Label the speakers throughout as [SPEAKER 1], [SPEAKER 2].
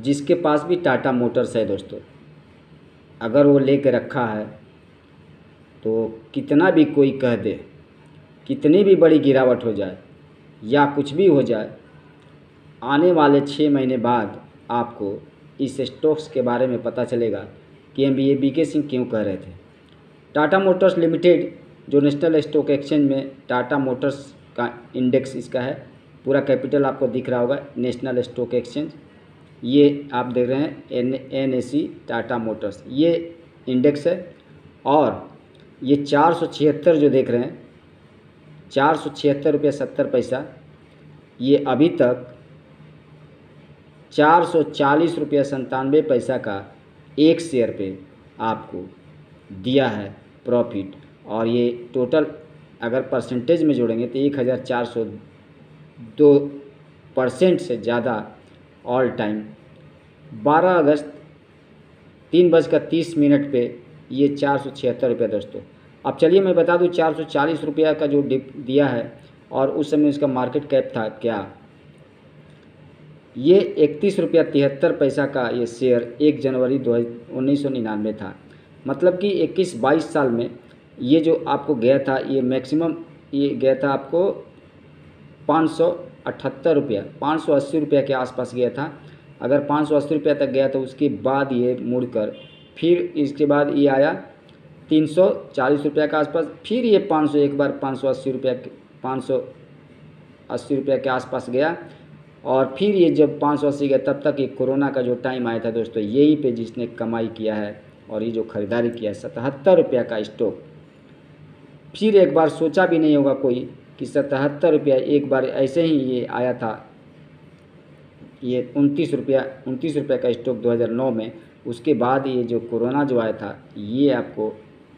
[SPEAKER 1] जिसके पास भी टाटा मोटर्स है दोस्तों, अगर वो लेके रखा है तो कितना भी कोई कह दे, कितनी भी बड़ी गिरावट हो जाए या कुछ भी हो जाए, आने वाले 6 महीने बाद आपको इस स्टॉक्स के बारे में पता चलेगा कि ये बीके सिंह क्यों कह रहे थे। टाटा मोटर्स लिमिटेड जो नेशनल स्टॉक एक्सचेंज में टाटा मोटर्स का इंडेक्स इसका है, पूरा कैपिटल आपको दिख रहा होगा, नेशनल स्टॉक एक्सचेंज, ये आप देख रहे हैं NSE टाटा मोटर्स, ये इंडेक्स है। और ये 476 जो देख रहे हैं, 476.70 रुपये, ये अभी तक 440.97 रुपये का एक शेयर पे आपको दिया है प्रॉफिट। और ये टोटल अगर परसेंटेज में जोड़ेंगे तो 1402% से ज़्यादा ऑल टाइम। 12 अगस्त 3:30 पे ये 476 रुपये दोस्तों। अब चलिए मैं बता दूं 440 रुपया का जो डिप दिया है और उस समय इसका मार्केट कैप था क्या, ये 31.73 रुपया का ये शेयर 1 जनवरी 1999 था। मतलब कि 21-22 साल में ये जो आपको गया था, ये मैक्सिमम ये गया था आपको 578 रुपया, 580 रुपया के आसपास गया था। अगर 580 रुपया तक गया तो उसके बाद ये मुड़कर फिर इसके बाद ये आया 340 रुपया के आसपास, फिर ये 500 एक बार 580 रुपया के आसपास गया। और फिर ये जब 580 गया तब तक ये कोरोना का जो टाइम आया था दोस्तों, यही पे जिसने कमाई किया है और ये जो ख़रीदारी किया है 77 रुपया का स्टॉक। फिर एक बार सोचा भी नहीं होगा कोई कि 77 रुपया एक बार ऐसे ही ये आया था। ये 29 रुपया का स्टॉक 2009 में, उसके बाद ये जो कोरोना जो आया था ये आपको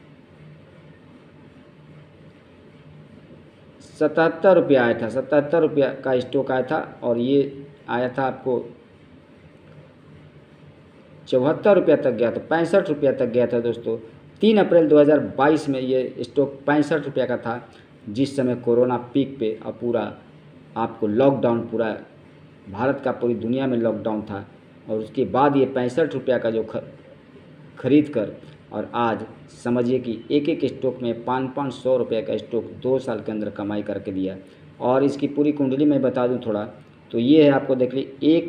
[SPEAKER 1] 77 रुपया आया था, 77 रुपया का स्टॉक आया था। और ये आया था आपको 74 रुपया तक गया था, 65 रुपया तक गया था दोस्तों। 3 अप्रैल 2022 में ये स्टॉक 65 रुपया का था, जिस समय कोरोना पीक पे और पूरा आपको लॉकडाउन, पूरा भारत का पूरी दुनिया में लॉकडाउन था। और उसके बाद ये 65 रुपया का जो खरीद कर और आज समझिए कि एक एक स्टॉक में 500 रुपये का स्टॉक 2 साल के अंदर कमाई करके दिया। और इसकी पूरी कुंडली मैं बता दूं थोड़ा, तो ये है आपको देख लीजिए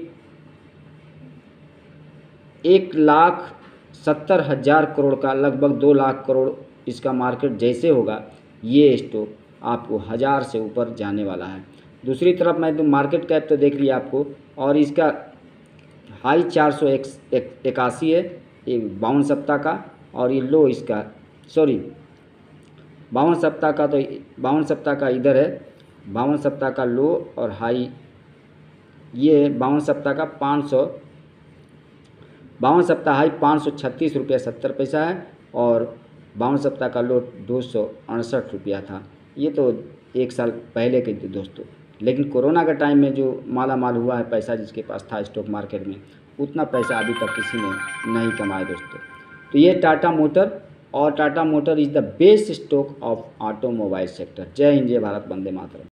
[SPEAKER 1] 1,70,000 करोड़ का, लगभग 2 लाख करोड़ इसका मार्केट जैसे होगा, ये स्टॉक आपको 1000 से ऊपर जाने वाला है। दूसरी तरफ मैं तो मार्केट कैप तो देख लिया आपको, और इसका हाई 481 है, ये 52 सप्ताह का, और ये लो इसका 52 सप्ताह का, तो 52 सप्ताह का इधर है, 52 सप्ताह का लो और हाई ये 52 सप्ताह का 52 सप्ताह हाई 536 रुपया 70 पैसा है, और 52 सप्ताह का लो 268 रुपया था। ये तो 1 साल पहले के थे दोस्तों। लेकिन कोरोना का टाइम में जो माला माल हुआ है, पैसा जिसके पास था स्टॉक मार्केट में, उतना पैसा अभी तक किसी ने नहीं कमाया दोस्तों। तो ये टाटा मोटर, और Tata motor is the best stock of automobile sector. जय हिंद, जय भारत, वंदे मातरम।